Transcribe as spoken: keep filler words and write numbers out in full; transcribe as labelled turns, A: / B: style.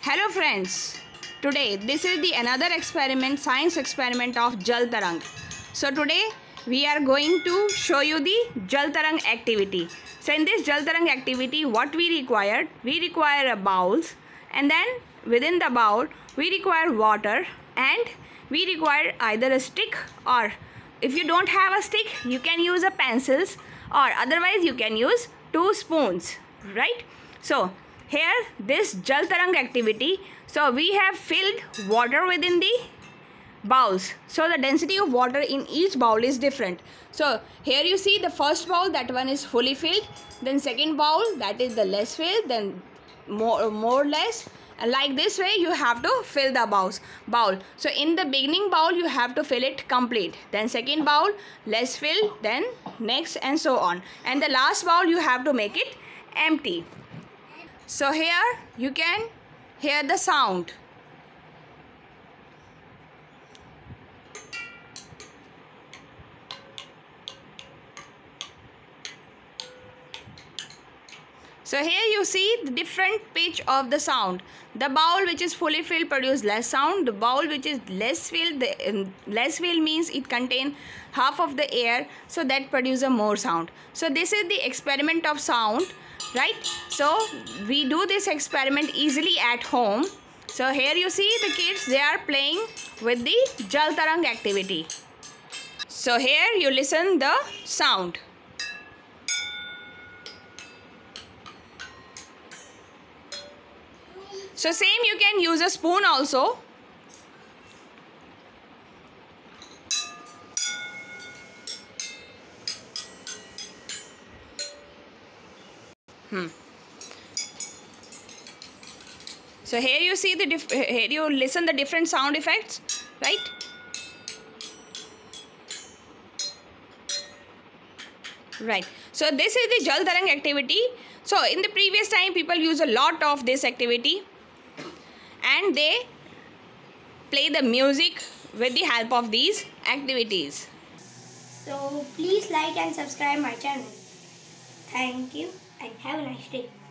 A: Hello friends, today this is the another experiment, science experiment of Jal Tarang. So today we are going to show you the Jal Tarang activity. So in this Jal Tarang activity, what we required, we require a bowls, and then within the bowl we require water, and we require either a stick, or if you don't have a stick you can use a pencils, or otherwise you can use two spoons, right? So here this Jal Tarang activity, so we have filled water within the bowls. So the density of water in each bowl is different. So here you see the first bowl, that one is fully filled, then second bowl, that is the less filled, then more more less, and like this way you have to fill the bowls bowl. So in the beginning bowl you have to fill it complete, then second bowl less filled, then next, and so on, and the last bowl you have to make it empty. So here you can hear the sound. So here you see the different pitch of the sound. The bowl which is fully filled produce less sound. The bowl which is less filled, the, um, less filled means it contain half of the air, so that produces more sound. So this is the experiment of sound, right? So we do this experiment easily at home. So here you see the kids, they are playing with the Jal Tarang activity. So here you listen the sound. So same, you can use a spoon also. Hmm. So here you see the diff here you listen the different sound effects, right? Right. So this is the Jal Tarang activity. So in the previous time people use a lot of this activity, and they play the music with the help of these activities.
B: So please like and subscribe my channel. Thank you and have a nice day.